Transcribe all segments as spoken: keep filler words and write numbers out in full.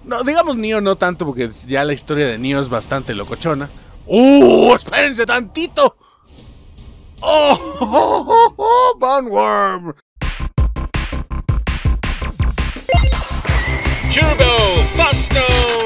No, digamos Neo no tanto, porque ya la historia de Neo es bastante locochona. ¡Uh! ¡Espérense tantito! ¡Oh! ¡Oh! ¡Oh! ¡Oh! ¡Boneworm! Turbo Fasto.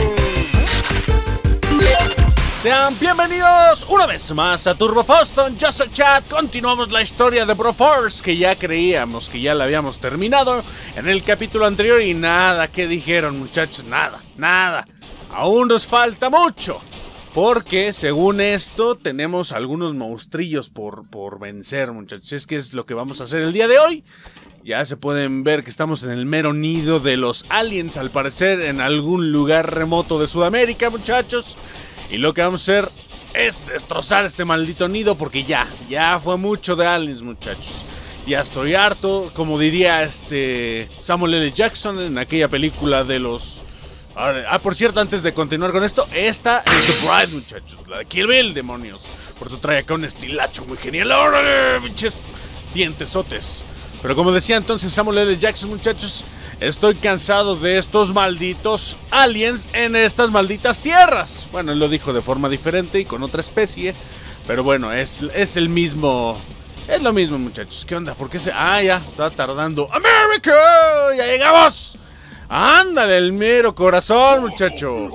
Sean bienvenidos una vez más a Turbo Foston. Yo soy Chad. Continuamos la historia de Broforce, que ya creíamos que ya la habíamos terminado en el capítulo anterior. Y nada, ¿qué dijeron, muchachos? Nada, nada. Aún nos falta mucho, porque según esto tenemos algunos monstrillos por, por vencer, muchachos. Es que es lo que vamos a hacer el día de hoy. Ya se pueden ver que estamos en el mero nido de los aliens, al parecer en algún lugar remoto de Sudamérica, muchachos. Y lo que vamos a hacer es destrozar este maldito nido, porque ya, ya fue mucho de aliens, muchachos. Ya estoy harto, como diría este Samuel L. Jackson en aquella película de los... Ah, por cierto, antes de continuar con esto, esta es The Bride, muchachos, la de Kill Bill, demonios. Por eso trae acá un estilacho muy genial. ¡Órale, pinches dientesotes! Pero como decía entonces Samuel L. Jackson, muchachos, estoy cansado de estos malditos aliens en estas malditas tierras. Bueno, él lo dijo de forma diferente y con otra especie, pero bueno, es, es el mismo... Es lo mismo, muchachos. ¿Qué onda? ¿Por qué se...? Ah, ya, está tardando. ¡América! ¡Ya llegamos! ¡Ándale, el mero corazón, muchacho!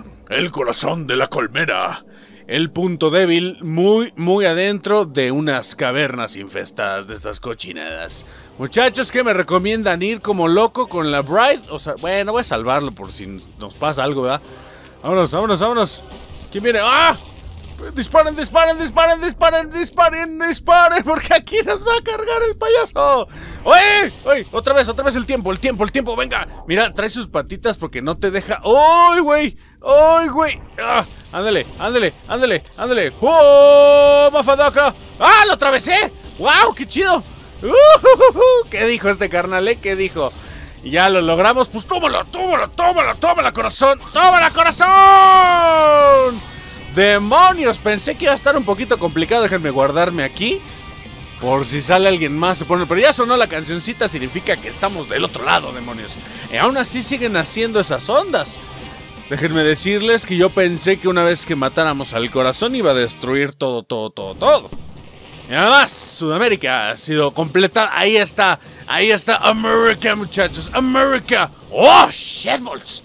El corazón de la colmena. El punto débil muy, muy adentro de unas cavernas infestadas de estas cochinadas. Muchachos, ¿qué me recomiendan? ¿Ir como loco con la Bride? O sea, bueno, voy a salvarlo por si nos pasa algo, ¿verdad? Vámonos, vámonos, vámonos. ¿Quién viene? ¡Ah! Disparen, disparen, disparen, disparen, disparen, disparen, porque aquí nos va a cargar el payaso. ¡Oye! ¡Oye! Otra vez, otra vez el tiempo, el tiempo, el tiempo, venga. Mira, trae sus patitas porque no te deja. ¡Ay, güey! ¡Ay, güey! ¡Ah! Ándale, ándale, ándale, ándale. ¡Oh, mafadaca! ¡Ah, lo atravesé! ¡Wow, qué chido! Uh, uh, uh, ¿Qué dijo este carnal, eh? ¿Qué dijo? Ya lo logramos, pues tómalo, tómalo, tómalo, tómala, corazón. ¡Tómala, corazón! ¡Demonios! Pensé que iba a estar un poquito complicado. Déjenme guardarme aquí, por si sale alguien más se pone. Pero ya sonó la cancioncita, significa que estamos del otro lado, demonios. Y aún así siguen haciendo esas ondas. Déjenme decirles que yo pensé que una vez que matáramos al corazón iba a destruir todo, todo, todo, todo. Y además, Sudamérica ha sido completada. Ahí está, ahí está América, muchachos, América. ¡Oh, shitballs!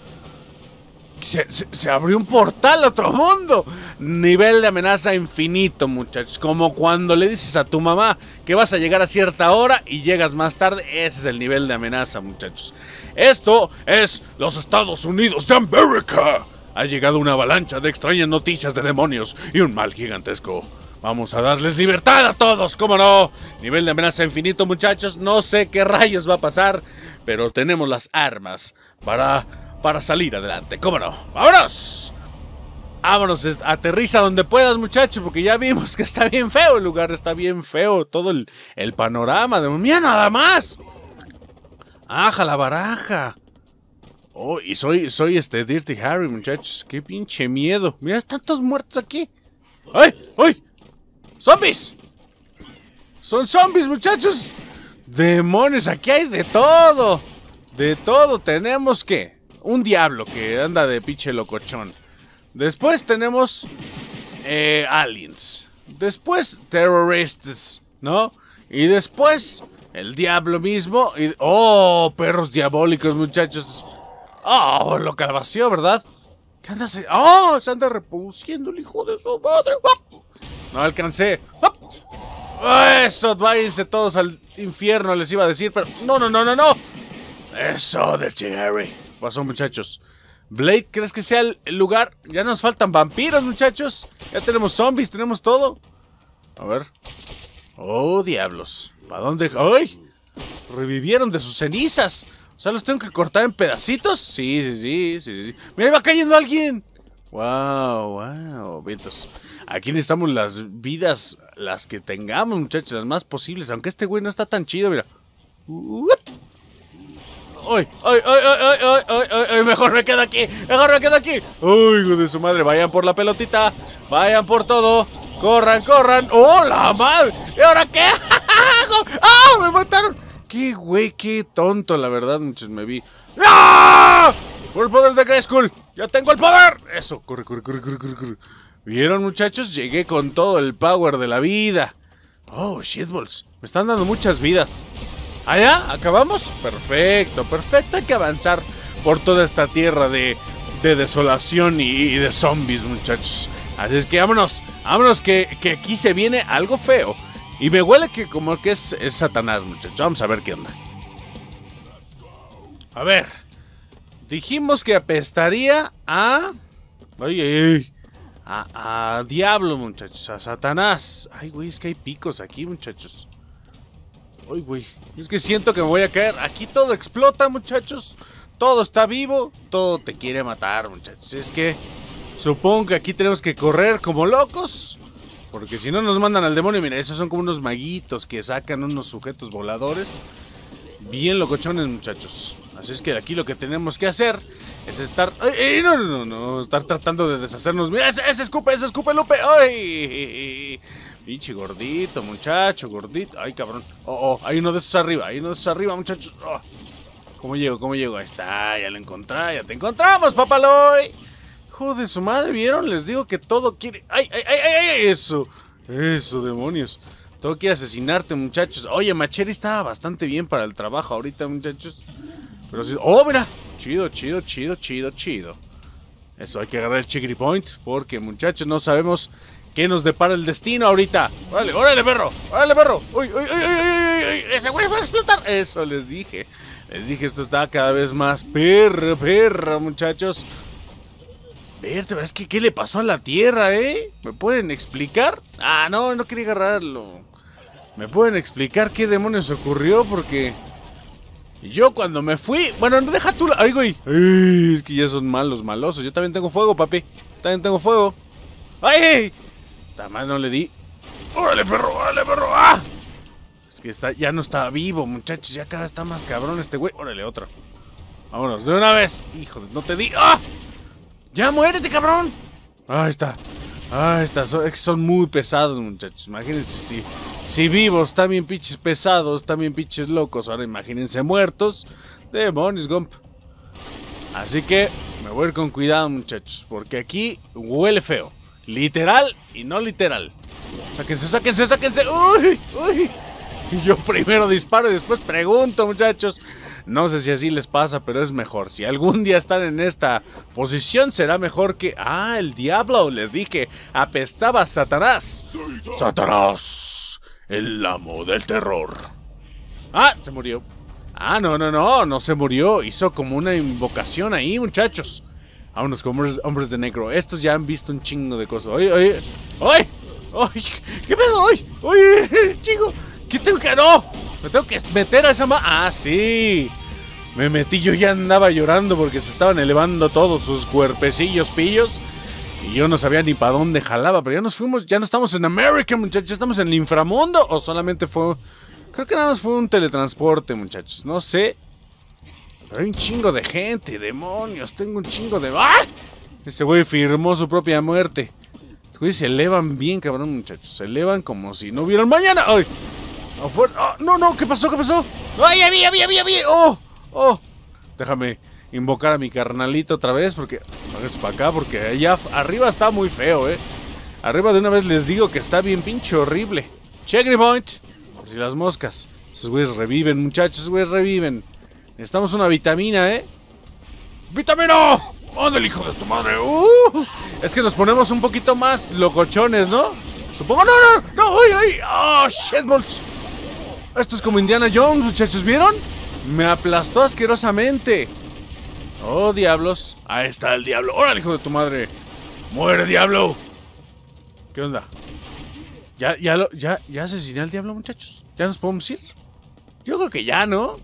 Se, se, se abrió un portal a otro mundo. Nivel de amenaza infinito, muchachos. Como cuando le dices a tu mamá que vas a llegar a cierta hora y llegas más tarde. Ese es el nivel de amenaza, muchachos. Esto es los Estados Unidos de América. Ha llegado una avalancha de extrañas noticias de demonios y un mal gigantesco. Vamos a darles libertad a todos, ¿cómo no? Nivel de amenaza infinito, muchachos. No sé qué rayos va a pasar, pero tenemos las armas para... para salir adelante, ¿cómo no? ¡Vámonos! Vámonos, aterriza donde puedas, muchachos, porque ya vimos que está bien feo el lugar, está bien feo todo el, el panorama. De... ¡Mira nada más! ¡Aja la baraja! Oh, y soy, soy este Dirty Harry, muchachos. ¡Qué pinche miedo! ¡Mira, están todos muertos aquí! ¡Ay! ¡Ay! ¡Zombies! ¡Son zombies, muchachos! ¡Demonios! Aquí hay de todo. De todo. Tenemos que... un diablo que anda de pinche locochón. Después tenemos eh, aliens. Después terroristas, ¿no? Y después el diablo mismo. Y, oh, perros diabólicos, muchachos. Oh, lo calvació, ¿verdad? ¿Qué anda haciendo? Oh, se anda reproduciendo el hijo de su madre. ¡Oh! No alcancé. ¡Oh! Eso, váyanse todos al infierno, les iba a decir, pero no, no, no, no, no. Eso, de Harry. Pasó, muchachos. Blade, ¿crees que sea el lugar? Ya nos faltan vampiros, muchachos. Ya tenemos zombies, tenemos todo. A ver. Oh, diablos. ¿Para dónde? ¡Ay! Revivieron de sus cenizas. O sea, ¿los tengo que cortar en pedacitos? Sí, sí, sí, sí, sí. ¡Mira, va cayendo alguien! ¡Wow, wow! Vientos. Aquí necesitamos las vidas, las que tengamos, muchachos, las más posibles. Aunque este güey no está tan chido, mira. ¡Uy! ¡Ay, ay, ay, ay, ay, ay, ay! Mejor me quedo aquí, mejor me quedo aquí. ¡Ay, hijo de su madre! Vayan por la pelotita, vayan por todo. ¡Corran, corran! ¡Oh, la madre! ¿Y ahora qué? ¡Ah, me mataron! ¡Qué güey, qué tonto, la verdad, muchachos, me vi! ¡Ah! Por el poder de Grayskull. ¡Ya tengo el poder! Eso, corre, corre, corre, corre, corre, corre. ¿Vieron, muchachos? Llegué con todo el power de la vida. Oh, shitballs. Me están dando muchas vidas. ¿Allá? ¿Acabamos? Perfecto, perfecto. Hay que avanzar por toda esta tierra de, de desolación y, y de zombies, muchachos. Así es que vámonos. Vámonos que, que aquí se viene algo feo. Y me huele que como que es, es Satanás, muchachos. Vamos a ver qué onda. A ver. Dijimos que apestaría a... Ay, ay, ay. A, a Diablo, muchachos. A Satanás. Ay, güey, es que hay picos aquí, muchachos. Ay, güey. Es que siento que me voy a caer. Aquí todo explota, muchachos. Todo está vivo. Todo te quiere matar, muchachos. Es que supongo que aquí tenemos que correr como locos. Porque si no nos mandan al demonio. Mira, esos son como unos maguitos que sacan unos sujetos voladores. Bien locochones, muchachos. Así es que aquí lo que tenemos que hacer es estar... ¡Ay, ay, no, no, no, no! Estar tratando de deshacernos. ¡Mira, ese, ese escupe, ese escupe, Lupe! ¡Ay! Pinche gordito, muchacho, gordito. ¡Ay, cabrón! ¡Oh, oh! Hay uno de esos arriba, hay uno de esos arriba, muchachos. Oh. ¿Cómo llego? ¿Cómo llego? Ahí está, ya lo encontré, ya te encontramos, papaloy. Joder, su madre, ¿vieron? Les digo que todo quiere... ¡Ay, ay, ay, ay! Eso, eso, demonios. Todo quiere asesinarte, muchachos. Oye, Macheri estaba bastante bien para el trabajo ahorita, muchachos. Pero sí... ¡Oh, mira! Chido, chido, chido, chido, chido. Eso, hay que agarrar el Chickry Point. Porque, muchachos, no sabemos qué nos depara el destino ahorita. ¡Órale, órale, perro! ¡Órale, perro! ¡Uy, uy, uy, uy, uy, uy! ¡Ese güey va a explotar! Eso les dije. Les dije, esto está cada vez más perra, perra, muchachos. Vértebra, es que ¿qué le pasó a la Tierra, eh? ¿Me pueden explicar? Ah, no, no quería agarrarlo. ¿Me pueden explicar qué demonios ocurrió? Porque... yo cuando me fui... Bueno, no deja tú la... ¡Ay, güey! Ay, es que ya son malos, malosos. Yo también tengo fuego, papi. También tengo fuego. ¡Ay! Tamás no le di. ¡Órale, perro! ¡Órale, perro! ¡Ah! Es que está... ya no está vivo, muchachos. Ya cada vez está más cabrón este güey. ¡Órale, otro! Vámonos, de una vez. Hijo de... no te di... ¡Ah! ¡Ya muérete, cabrón! ¡Ahí está! ¡Ah, está! Son, son muy pesados, muchachos. Imagínense si... si vivos, también pinches pesados, también pinches locos. Ahora imagínense muertos. Demonios, Gump. Así que me voy a ir con cuidado, muchachos. Porque aquí huele feo. Literal y no literal. Sáquense, sáquense, sáquense. ¡Uy! ¡Uy! Y yo primero disparo y después pregunto, muchachos. No sé si así les pasa, pero es mejor. Si algún día están en esta posición, será mejor que... ¡Ah, el diablo! Les dije. Apestaba a Satanás. ¡Satanás! El amo del terror. ¡Ah! Se murió. Ah, no, no, no. No se murió. Hizo como una invocación ahí, muchachos. Vámonos como hombres, hombres de negro. Estos ya han visto un chingo de cosas. ¡Ay, ay! ¡Ay! ¡Ay! ¿Qué pedo? ¡Ay! ¡Ay, chico! ¿Qué tengo que...? ¡No! Me tengo que meter a esa ma... ¡Ah, sí! Me metí, yo ya andaba llorando porque se estaban elevando todos sus cuerpecillos pillos. Y yo no sabía ni para dónde jalaba. Pero ya nos fuimos, ya no estamos en América, muchachos. ¿Estamos en el inframundo? ¿O solamente fue...? Creo que nada más fue un teletransporte, muchachos. No sé. Pero hay un chingo de gente, demonios. Tengo un chingo de... ¡Ah! Ese güey firmó su propia muerte. Los güeyes se elevan bien, cabrón, muchachos. Se elevan como si no hubieran mañana. ¡Ay! Afuera. Oh, no, no, ¿qué pasó? ¿Qué pasó? ¡Ay, ya vi, ya vi, ya vi, ya vi! ¡Oh! ¡Oh! Déjame invocar a mi carnalito otra vez porque... Háganse para acá porque allá arriba está muy feo, ¿eh? Arriba de una vez les digo que está bien pinche horrible. Chickry Point. Por si las moscas. Esos güeyes reviven, muchachos. Esos güeyes reviven. Necesitamos una vitamina, ¿eh? ¡Vitamina! ¡Ande el hijo de tu madre! ¡Uh! Es que nos ponemos un poquito más locochones, ¿no? Supongo... ¡No, no! ¡No! ¡Ay, ay! ¡Oh, shitballs! Esto es como Indiana Jones, muchachos, ¿vieron? Me aplastó asquerosamente. Oh, diablos. Ahí está el diablo. ¡Órale, hijo de tu madre! ¡Muere, diablo! ¿Qué onda? ¿Ya, ya, lo, ya, ya asesiné al diablo, muchachos? ¿Ya nos podemos ir? Yo creo que ya, ¿no?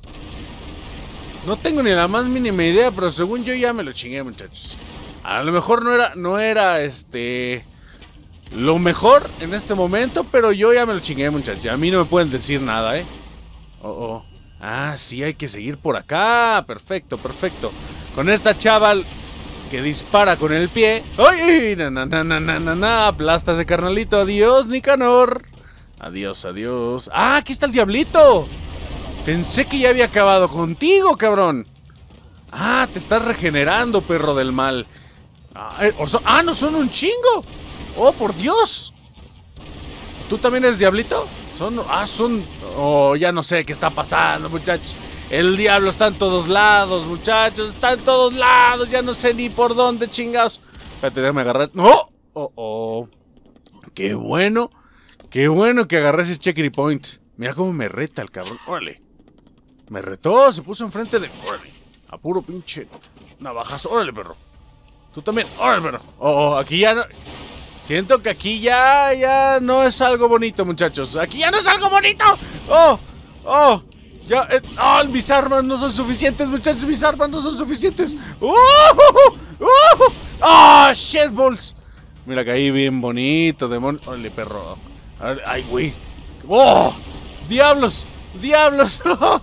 No tengo ni la más mínima idea, pero según yo ya me lo chingué, muchachos. A lo mejor no era, no era, este... lo mejor en este momento, pero yo ya me lo chingué, muchachos. A mí no me pueden decir nada, ¿eh? Oh, oh. Ah, sí, hay que seguir por acá. Perfecto, perfecto. Con esta chaval que dispara con el pie. ¡Ay! Na, na, na, na, na, na, na. Aplasta ese carnalito. Adiós, Nicanor. Adiós, adiós. ¡Ah, aquí está el diablito! Pensé que ya había acabado contigo, cabrón. Ah, te estás regenerando, perro del mal. Ah, eh, o son, ah, no son un chingo. Oh, por Dios. ¿Tú también eres diablito? Son, ah, son... Oh, ya no sé qué está pasando, muchachos. El diablo está en todos lados, muchachos. Está en todos lados. Ya no sé ni por dónde, chingados. Espérate, déjame agarrar. ¡Oh! ¡Oh, oh! ¡Qué bueno! ¡Qué bueno que agarré ese checkpoint point! Mira cómo me reta el cabrón. ¡Órale! Me retó, se puso enfrente de... ¡Órale! A puro pinche navajazo. ¡Órale, perro! Tú también. ¡Órale, perro! ¡Oh, oh! Aquí ya no... Siento que aquí ya... Ya no es algo bonito, muchachos. ¡Aquí ya no es algo bonito! ¡Oh! ¡Oh! Ya... Eh, ¡Oh! Mis armas no son suficientes, muchachos. Mis armas no son suficientes. ¡Uh! ¡Uh! ¡Uh! ¡Oh! ¡Shitballs! Mira, caí bien bonito, demonio. ¡Órale, perro! ¡Ay, güey! ¡Oh! ¡Diablos! ¡Diablos!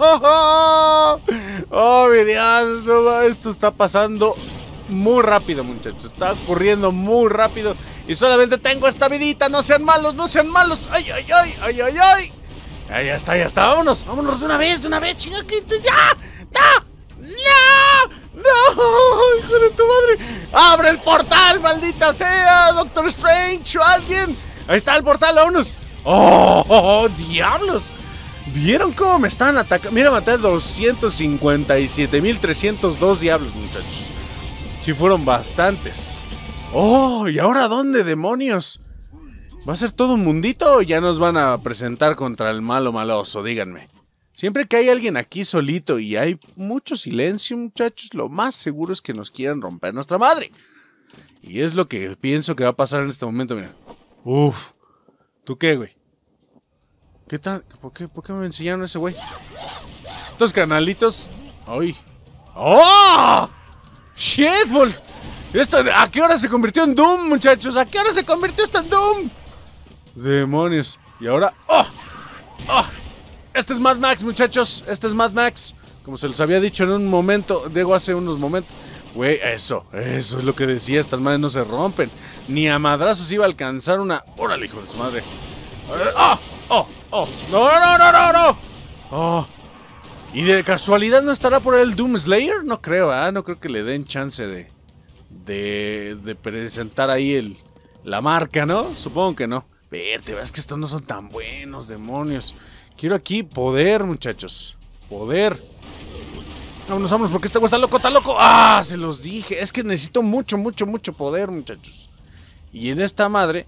¡Oh, mi Dios! No, esto está pasando muy rápido, muchachos. Está ocurriendo muy rápido. Y solamente tengo esta vidita. ¡No sean malos! ¡No sean malos! ¡Ay, ay, ay! ¡Ay, ay, ay! ¡Ay, ya está, ya está! ¡Vámonos! ¡Vámonos de una vez! ¡De una vez! ¡Chinga! que ¡Ya! ¡No! ¡No! ¡No! ¡Hijo de tu madre! ¡Abre el portal, maldita sea! ¡Doctor Strange o alguien! ¡Ahí está el portal! ¡Vámonos! ¡Oh! oh, oh ¡Diablos! ¿Vieron cómo me están atacando? Mira, maté a doscientos cincuenta y siete mil trescientos dos diablos, muchachos. Sí fueron bastantes. ¡Oh! ¿Y ahora dónde, demonios? ¿Va a ser todo un mundito o ya nos van a presentar contra el malo maloso? Díganme. Siempre que hay alguien aquí solito y hay mucho silencio, muchachos, lo más seguro es que nos quieran romper nuestra madre. Y es lo que pienso que va a pasar en este momento, mira. Uf. ¿Tú qué, güey? ¿Qué tal? ¿Por qué, ¿Por qué me enseñaron ese güey? Estos canalitos. ¡Ay! ¡Oh! ¡Shitball! Esto, ¿a qué hora se convirtió en Doom, muchachos? ¿A qué hora se convirtió esto en Doom? ¡Demonios! Y ahora... ¡Oh! ¡Oh! Este es Mad Max, muchachos. Este es Mad Max. Como se los había dicho en un momento. Digo, hace unos momentos. Güey, eso. Eso es lo que decía. Estas madres no se rompen. Ni a madrazos iba a alcanzar una... ¡Órale, hijo de su madre! ¡Oh! ¡Oh! ¡Oh! ¡No, no, no, no, no! ¡Oh! ¿Y de casualidad no estará por el Doom Slayer? No creo, ¿eh? No creo que le den chance de... De... De presentar ahí el... La marca, ¿no? Supongo que no. Verte, ves que estos no son tan buenos, demonios. Quiero aquí poder, muchachos. Poder. Vámonos, vámonos, porque este güey está loco, está loco. ¡Ah! Se los dije. Es que necesito mucho, mucho, mucho poder, muchachos. Y en esta madre...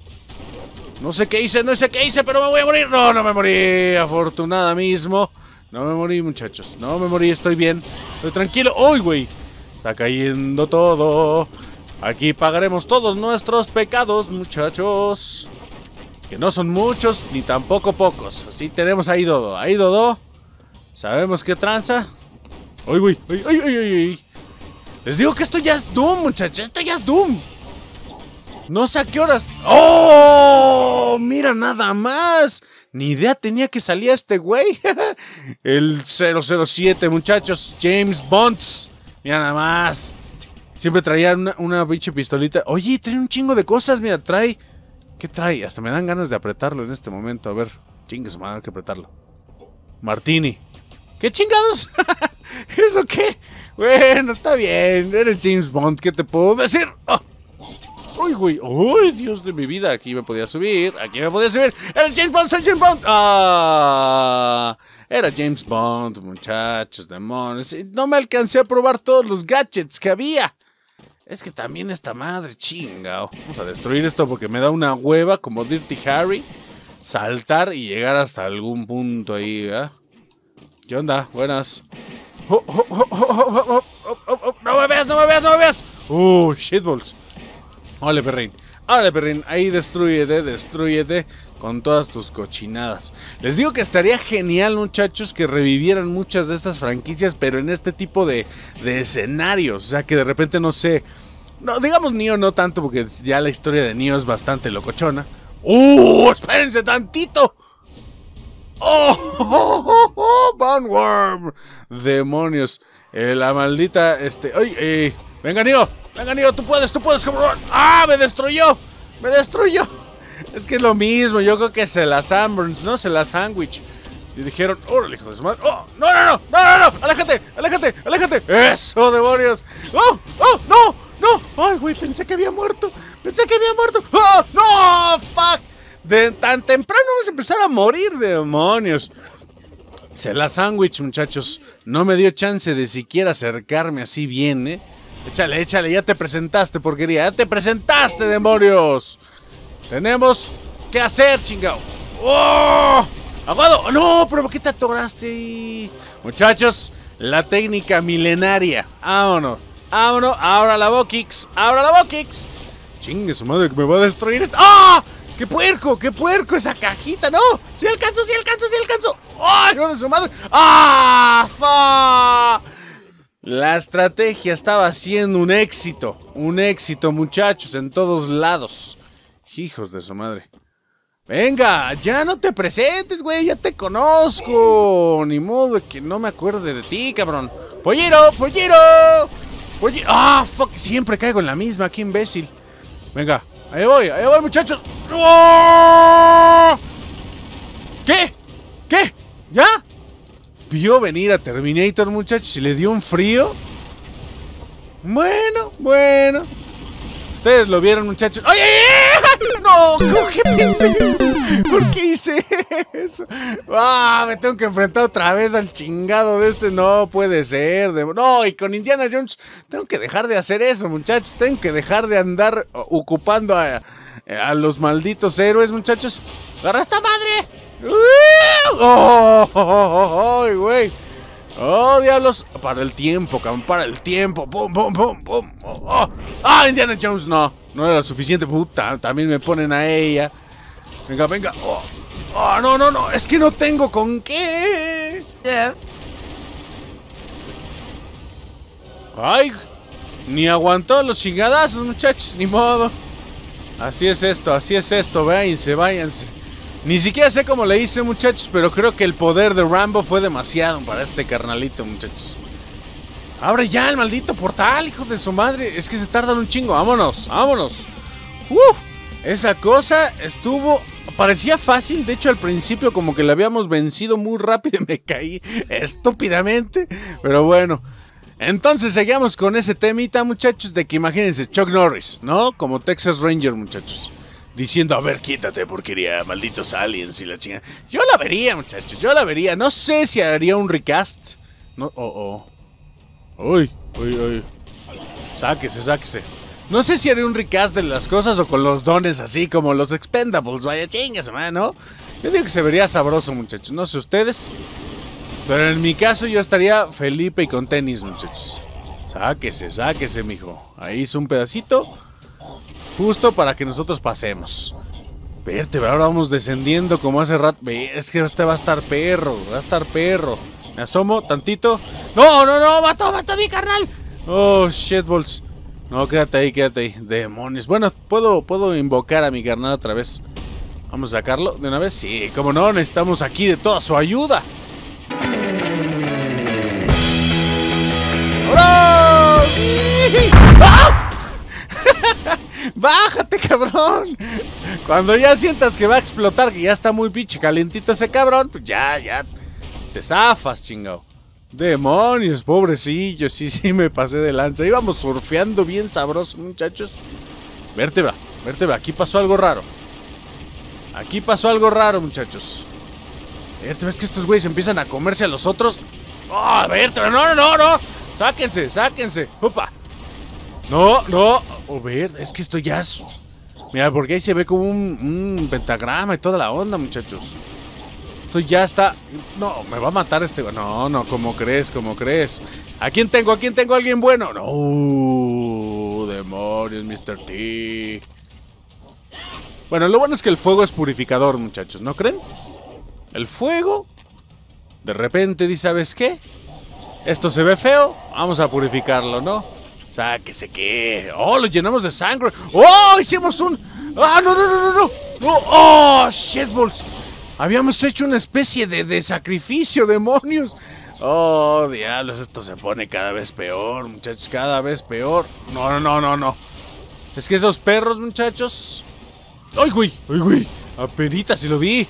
No sé qué hice, no sé qué hice, pero me voy a morir. No, no me morí, afortunada mismo. No me morí, muchachos. No me morí, estoy bien. Estoy tranquilo. ¡Uy, güey! Está cayendo todo. Aquí pagaremos todos nuestros pecados, muchachos. Que no son muchos, ni tampoco pocos. Así tenemos ahí Dodo. Ahí Dodo. ¿Sabemos qué tranza? ¡Uy, güey! ¡Ay, ay, ay, ay! Les digo que esto ya es Doom, muchachos. Esto ya es Doom. No sé a qué horas. ¡Oh! Mira nada más. Ni idea tenía que salía este güey. El cero cero siete, muchachos. James Bond. Mira nada más. Siempre traía una, una pinche pistolita. Oye, trae un chingo de cosas. Mira, trae... ¿Qué trae? Hasta me dan ganas de apretarlo en este momento. A ver. Chingue su madre, hay que apretarlo. Martini. ¿Qué chingados? ¿Eso qué? Bueno, está bien. Eres James Bond. ¿Qué te puedo decir? Oh. Uy, güey, uy, Dios de mi vida. Aquí me podía subir, aquí me podía subir. Era James Bond, soy James Bond. Ah, era James Bond, muchachos, demonios. No me alcancé a probar todos los gadgets que había. Es que también esta madre, chingao. Vamos a destruir esto porque me da una hueva como Dirty Harry. Saltar y llegar hasta algún punto ahí, ¿verdad? ¿Qué onda? Buenas. Oh, oh, oh, oh, oh, oh, oh, oh. No me veas, no me veas, no me veas. Uh, shitballs. Órale, perrín, órale, perrín, ahí destrúyete, destrúyete con todas tus cochinadas. Les digo que estaría genial, muchachos, que revivieran muchas de estas franquicias, pero en este tipo de, de escenarios. O sea, que de repente, no sé, no, digamos Neo no tanto, porque ya la historia de Neo es bastante locochona. ¡Uh! ¡Espérense tantito! ¡Oh! ¡Oh! ¡Oh! ¡Oh! ¡Boneworm! ¡Demonios! Eh, la maldita, este... ¡Ay! Eh, ¡venga, Neo! ¡Venga, Neo! ¡Tú puedes! ¡Tú puedes! ¡Ah! ¡Me destruyó! ¡Me destruyó! Es que es lo mismo. Yo creo que se la Sanborns, ¿no? Se la Sandwich. Y dijeron, órale, hijo de su madre. ¡Oh! ¡No, no, no! ¡No, no, no! ¡Aléjate! ¡Aléjate! ¡Aléjate! ¡Eso, demonios! ¡Oh! ¡Oh! ¡No! ¡No! ¡Ay, güey! Pensé que había muerto. Pensé que había muerto. ¡Oh! ¡No! ¡Fuck! De tan temprano vamos a empezar a morir, demonios. Se la sándwich, muchachos. No me dio chance de siquiera acercarme así bien, ¿eh? Échale, échale. Ya te presentaste, porquería. Ya te presentaste, demonios. Tenemos que hacer, chingao. ¡Oh! ¡Aguado! ¡No! ¿Pero por qué te atoraste ahí? Muchachos, la técnica milenaria. Vámonos. Vámonos. Ahora la Bokix. Ahora la Bokix. Chingue su madre que me va a destruir esto. ¡Ah! ¡Qué puerco! ¡Qué puerco esa cajita! ¡No! ¡Sí alcanzo! ¡Sí alcanzo! ¡Sí alcanzo! ¡Oh! ¡Hijo de su madre! ¡Ah! ¡Fa! La estrategia estaba siendo un éxito. Un éxito, muchachos, en todos lados. Hijos de su madre. Venga, ya no te presentes, güey, ya te conozco. Ni modo que no me acuerde de ti, cabrón. ¡Pollero! ¡Pollero! ¡Pollero! ¡Ah, fuck! Siempre caigo en la misma, qué imbécil. Venga, ahí voy, ahí voy, muchachos. ¡Oh! ¿Qué? ¿Qué? ¿Ya? Vio venir a Terminator, muchachos, y le dio un frío. Bueno, bueno. Ustedes lo vieron, muchachos. ¡Ay, ay, ay! ¡No! ¿Cómo que pendejo? ¿Por qué hice eso? ¡Ah! Me tengo que enfrentar otra vez al chingado de este. No puede ser. De... No, y con Indiana Jones tengo que dejar de hacer eso, muchachos. Tengo que dejar de andar ocupando a, a los malditos héroes, muchachos. ¡Agarra esta madre! ¡Oh! ¡Oh, güey! ¡Oh, diablos! Para el tiempo, cabrón, para el tiempo. ¡Pum, pum, pum, pum! ¡Oh, oh! ¡Ah, Indiana Jones! No, no era suficiente, puta. También me ponen a ella. Venga, venga. ¡Oh, oh, no, no, no! Es que no tengo con qué. Yeah. ¡Ay! Ni aguantó los chingadazos, muchachos, ni modo. Así es esto, así es esto. Váyanse, váyanse. Ni siquiera sé cómo le hice, muchachos, pero creo que el poder de Rambo fue demasiado para este carnalito, muchachos. Abre ya el maldito portal, hijo de su madre. Es que se tardan un chingo. Vámonos, vámonos. Uh, esa cosa estuvo... Parecía fácil, de hecho al principio como que la habíamos vencido muy rápido y me caí estúpidamente. Pero bueno, entonces seguimos con ese temita, muchachos, de que imagínense Chuck Norris, ¿no? Como Texas Ranger, muchachos. Diciendo, a ver, quítate, porquería, malditos aliens y la chingada. Yo la vería, muchachos, yo la vería. No sé si haría un recast. No, oh, oh. Uy, uy, uy. Sáquese, sáquese. No sé si haría un recast de las cosas o con los dones así como los Expendables. Vaya chingas, ¿no? Yo digo que se vería sabroso, muchachos. No sé ustedes. Pero en mi caso yo estaría Felipe y con tenis, muchachos. Sáquese, sáquese, mijo. Ahí hizo un pedacito. Justo para que nosotros pasemos. Verte, ahora vamos descendiendo como hace rato. Es que este va a estar perro. Va a estar perro. Me asomo tantito. ¡No, no, no! ¡Mato, mato a mi carnal! ¡Oh, shitballs! No, quédate ahí, quédate ahí. Demonios. Bueno, puedo, puedo invocar a mi carnal otra vez. Vamos a sacarlo de una vez. Sí, como no, necesitamos aquí de toda su ayuda. ¡Hola! ¡Ah! ¡Bájate, cabrón! Cuando ya sientas que va a explotar, que ya está muy pinche calientito ese cabrón, pues ya, ya te zafas, chingado. Demonios, pobrecillo, sí, sí me pasé de lanza. Íbamos surfeando bien sabroso, muchachos. Vértebra, vértebra, aquí pasó algo raro. Aquí pasó algo raro, muchachos. Vértebra, es que estos güeyes empiezan a comerse a los otros. ¡Oh, vértebra! ¡No, no, no, no! ¡Sáquense, sáquense! ¡Opa! No, no. O ver, es que esto ya es... Mira, porque ahí se ve como un, un pentagrama y toda la onda, muchachos. Esto ya está... No, me va a matar este... No, no, ¿cómo crees? ¿Cómo crees? ¿A quién tengo? ¿A quién tengo? ¿A alguien bueno? No, demonios, mister T. Bueno, lo bueno es que el fuego es purificador, muchachos, ¿no creen? El fuego... De repente dice, ¿sabes qué? Esto se ve feo, vamos a purificarlo, ¿no? Sáquese que... ¡Oh, lo llenamos de sangre! ¡Oh, hicimos un... ¡Ah, no, no, no, no, no! ¡No! ¡Oh, shitballs! Habíamos hecho una especie de, de sacrificio, demonios. ¡Oh, diablos! Esto se pone cada vez peor, muchachos, cada vez peor. No, no, no, no, no. Es que esos perros, muchachos... ¡Ay, güey! ¡Ay, güey! Apenita si lo vi.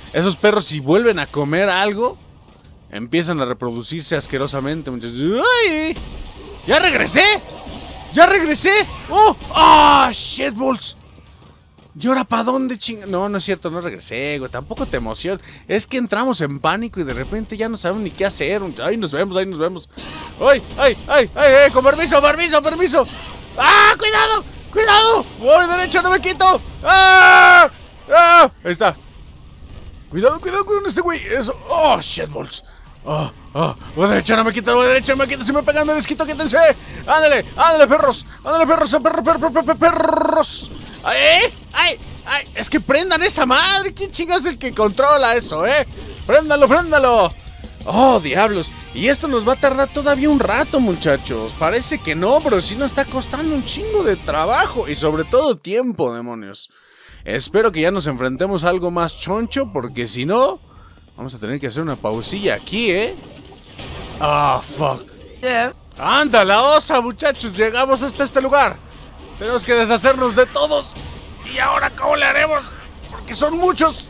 Esos perros, si vuelven a comer algo, empiezan a reproducirse asquerosamente, muchachos. ¡Ay! ¡Ya regresé! ¡Ya regresé! ¡Oh! ¡Ah! ¡Oh, shitballs! ¿Y ahora para dónde chinga? No, no es cierto, no regresé, güey. Tampoco te emociones. Es que entramos en pánico y de repente ya no sabemos ni qué hacer. ¡Ay, nos vemos, ay, nos vemos! ¡Ay, ay, ay, ay, ay! ¡Con permiso, permiso, permiso! ¡Ah! ¡Cuidado! ¡Cuidado! ¡Voy derecho, no me quito! ¡Ah! ¡Ah! Ahí está. Cuidado, cuidado con este güey. Eso. ¡Oh, shitballs! ¡Oh, oh! Voy derecho, no me quito, voy derecho, no me quito. Si me pegan, me desquito, quítense. ¡Ándale! ¡Ándale, perros! ¡Ándale, perros! ¡Perros, perros, perros, perros! ¡Ay, ay, ay! Es que prendan esa madre. ¿Quién chingas es el que controla eso, eh? ¡Préndalo, préndalo! ¡Oh, diablos! Y esto nos va a tardar todavía un rato, muchachos. Parece que no, pero sí nos está costando un chingo de trabajo. Y sobre todo tiempo, demonios. Espero que ya nos enfrentemos a algo más choncho, porque si no, vamos a tener que hacer una pausilla aquí, ¿eh? ¡Ah, oh, fuck! Yeah. ¡Anda, la osa, muchachos! Llegamos hasta este lugar. Tenemos que deshacernos de todos. ¿Y ahora cómo le haremos? Porque son muchos.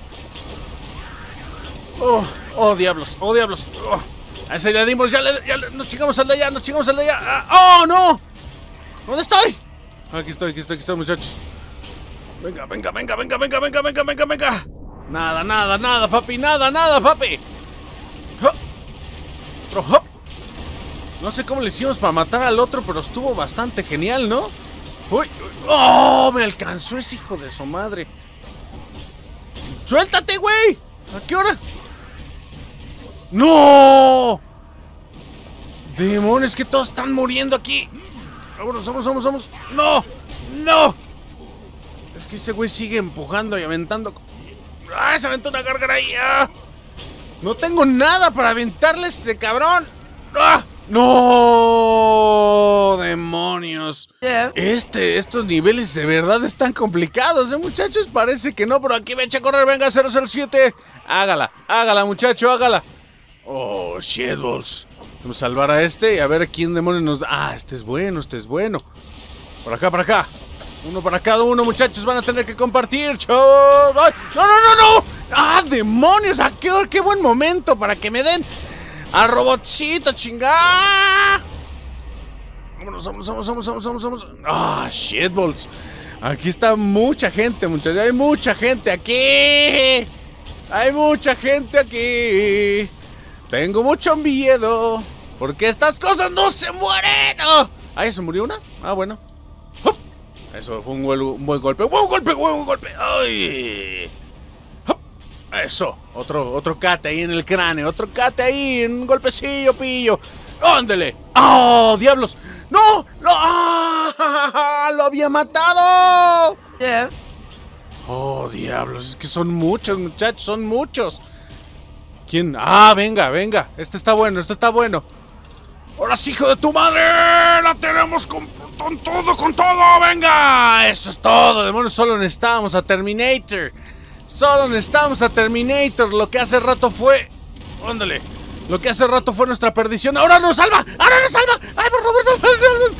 ¡Oh! ¡Oh, diablos! ¡Oh, diablos! Oh. A ese le dimos, ya, le, ya le, nos chingamos al de allá, nos chingamos al de allá. Ah, ¡oh, no! ¿Dónde estoy? Aquí estoy, aquí estoy, aquí estoy, muchachos. Venga, venga, venga, venga, venga, venga, venga, venga, venga. Nada, nada, nada, papi, nada, nada, papi. Hop. Hop. No sé cómo le hicimos para matar al otro, pero estuvo bastante genial, ¿no? Uy, uy. ¡Oh! Me alcanzó ese hijo de su madre. ¡Suéltate, güey! ¿A qué hora? ¡No! Demonios, que todos están muriendo aquí. Vámonos, vamos, vamos, vamos. ¡No! ¡No! Es que ese güey sigue empujando y aventando. ¡Ah! Se aventó una gárgara ahí. ¡Ah! No tengo nada para aventarle a este cabrón. ¡Ah! ¡No! ¡Demonios! Yeah. Este, estos niveles de verdad están complicados, ¿eh, muchachos? Parece que no, pero aquí me echa a correr. Venga, cero cero siete. Hágala, hágala, muchacho, hágala. Oh, shitballs. Vamos a salvar a este y a ver quién demonios nos da. Ah, este es bueno, este es bueno. Por acá, por acá. Uno para cada uno, muchachos. Van a tener que compartir, chavos. ¡Ay! ¡No, no, no, no! ¡Ah, demonios! ¿A qué, qué buen momento para que me den al robotcito, chingada! Vámonos, vamos, vamos, vamos, vamos, vamos, vamos. ¡Ah, shitballs! Aquí está mucha gente, muchachos. Hay mucha gente aquí. Hay mucha gente aquí. Tengo mucho miedo. Porque estas cosas no se mueren. ¡Oh! ¿Ah, se murió una? Ah, bueno. ¡Hop! Eso fue un buen, un buen golpe. ¡Un buen golpe! ¡Un buen golpe! ¡Ay! ¡Hop! Eso. Otro, otro cate ahí en el cráneo. Otro cate ahí. Un golpecillo, pillo. ¡Ándele! ¡Oh, diablos! ¡No! ¡No! ¡Ah! ¡Lo había matado! Yeah. ¡Oh, diablos! Es que son muchos, muchachos. Son muchos. ¿Quién? ¡Ah, venga, venga! Este está bueno, este está bueno. ¡Ahora sí, hijo de tu madre! ¡La tenemos con, con todo, con todo! ¡Venga! ¡Eso es todo! Demonios, solo necesitamos a Terminator. Solo necesitamos a Terminator. Lo que hace rato fue... ¡Ándale! Lo que hace rato fue nuestra perdición. ¡Ahora nos salva! ¡Ahora nos salva! ¡Ay, por favor, salva!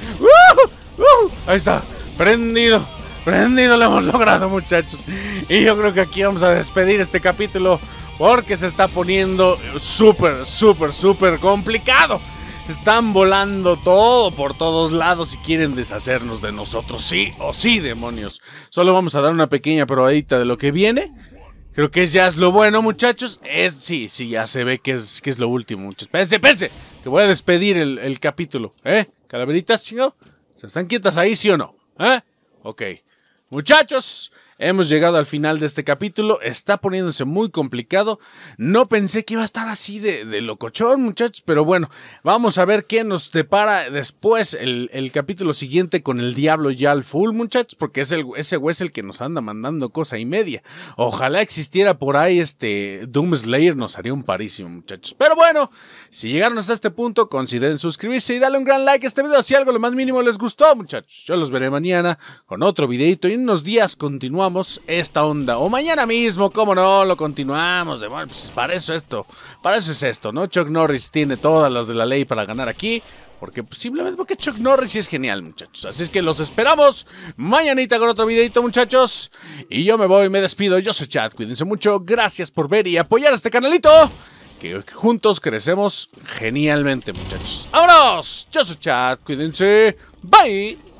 ¡Uh! ¡Uh! Ahí está. Prendido. Prendido lo hemos logrado, muchachos. Y yo creo que aquí vamos a despedir este capítulo, porque se está poniendo súper, súper, súper complicado. Están volando todo por todos lados y quieren deshacernos de nosotros. Sí o sí, demonios. Solo vamos a dar una pequeña probadita de lo que viene. Creo que ya es lo bueno, muchachos. Es, sí, sí, ya se ve que es, que es lo último, muchachos. Pense, pense, que voy a despedir el, el capítulo. ¿Eh? ¿Calaveritas, chingado? ¿Se están quietas ahí, sí o no? ¿Eh? Ok. Muchachos, hemos llegado al final de este capítulo. Está poniéndose muy complicado. No pensé que iba a estar así de, de locochón, muchachos. Pero bueno, vamos a ver qué nos depara después el, el capítulo siguiente con el diablo ya al full, muchachos. Porque es el, ese güey es el que nos anda mandando cosa y media. Ojalá existiera por ahí este Doom Slayer. Nos haría un parísimo, muchachos. Pero bueno, si llegaron hasta este punto, consideren suscribirse y darle un gran like a este video si algo lo más mínimo les gustó, muchachos. Yo los veré mañana con otro videito y en unos días continuamos esta onda. O mañana mismo, cómo no, lo continuamos. Bueno, pues para eso esto, para eso es esto, ¿no? Chuck Norris tiene todas las de la ley para ganar aquí. Porque pues, simplemente porque Chuck Norris sí es genial, muchachos. Así es que los esperamos mañanita con otro videito, muchachos. Y yo me voy, me despido. Yo soy Chad, cuídense mucho. Gracias por ver y apoyar a este canalito. Que juntos crecemos genialmente, muchachos. ¡Vámonos! Yo soy Chad, cuídense. Bye.